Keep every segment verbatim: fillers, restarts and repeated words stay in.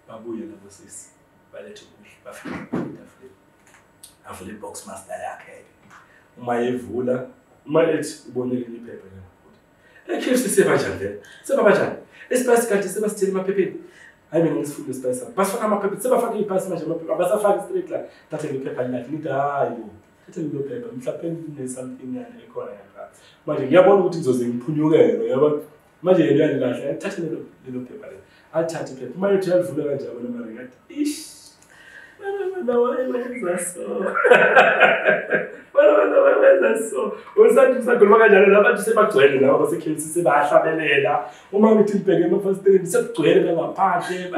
babuye labo sisi balethe ukudla bafika etafuleni avule ibox master yakhe uma evula uma ethi ubonile iphepha lena ekhipha siseba kanjani seba kanjani esiphasi kanti sebasithela emaphepheni hayi mina ngisifundo esiphasi basifaka amaphepha sebafaka iphasi manje amaphepha abasafaki straight la thathe iphepha lakhe nithi hayi bo thathe lo phepha mhlawumbe ne something yana ekhona yakha manje ngiyabona ukuthi izoze ngiphunyukele yabo manje yena uyalahla thathe lo lo phepha le athathe iphepha uma ethi yalivula kanjani bona manje ngathi ish bana wayenza so bana wayenza so usathi usakhuluma kanjalo labantu sebagcwele labo basekhemisi sebahlabelela uma ngithi ngibheke emafasteni sekugcwele ngaphandle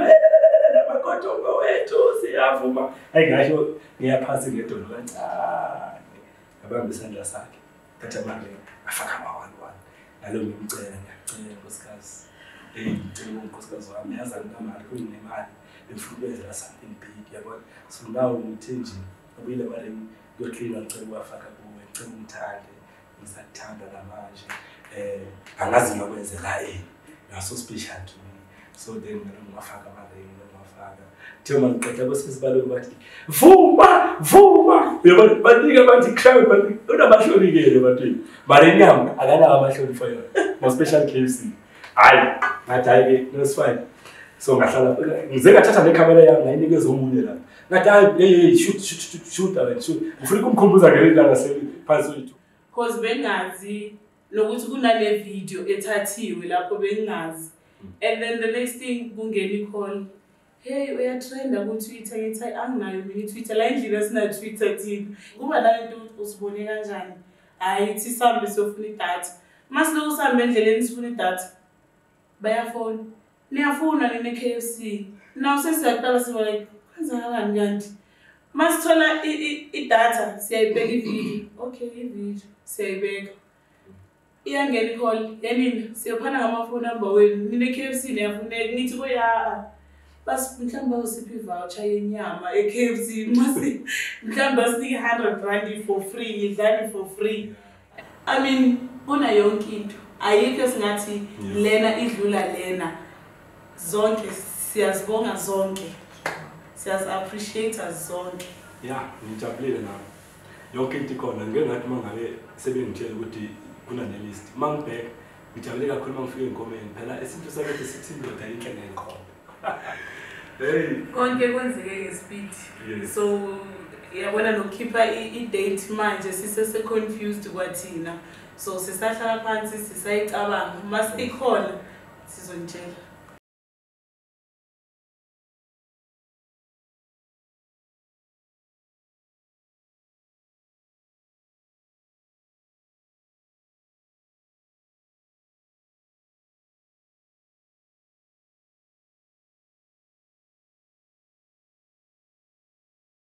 bakotongo wethu siyavuma hayi ngasho ngiyaphasi ngedolo kancane abambe isandla sakhe thatha manje afaka ama one one nalo ngimcela ngiyacela nkosikazi hey ngicela unkosikazi wami yazani kamali kuyinemali befuna something big yabona so now ngithi nje ubile manje ngiyoclean ngicela uwafaka kuwe ngicela umthande ngisathanda namanje eh angazi ngokwenzela eh yaso special to me so then ngiyafaka amaringi ngiyafaka thema ngiqeda kwesibalo bathi vuma vuma yabona banika bathi crowd bathi unabahlorikele bathi mara inyama akana abahlori for yona mo special K F C hayi ngathi hayi no it's fine so ngahlala ngize ngathatha necamera yami ngayinikeza umunye la ngathi hayi hey shoot shoot shoot away shoot ufuna ukumkhumbuza ngelila ngaseli phansi wethu cause bengazi lokuthi kunale video ethathiwe lapho bengazi and then the next thing kungena icall hey uya trenda ku Twitter ngithi anginayo mina Twitter la endlini sina Twitter thina kuba la into usibone kanjani hayi thi sambe sofuna idatha masilo usambe endleleni sifuna idatha bayafona niyafuna nine K F C now sesiyaqala siba like kwenzakalani kanti masithola idatha siyayibeka ivideo okay ivideo siyayibeka iyangena icall yanini siyophana ngamafoni number wenu nine K F C niyafuneka nithi koya bas mhlamba usiphi voucher yenyama e K F C mase mhlamba sinike one hundred rand for free idlani for free I mean bona yonke into ayikho singathi lena idlula lena zonke siyazibonga zonke siyaz appreciate zonke yeah ngijabulile nami yonke into ikhona ngengathi mangabe sebengitshela ukuthi kuna ne list mangibheka ngijabule kakhulu mangifika enkomeni phela isinto sakhe sithi ndoda inhle ngenkomo hey konke kwenzeke ngespeed so yabona nokukhipha i date manje sisese confused kwathina so sisahlala phansi sisayicabanga masikhona sizontshela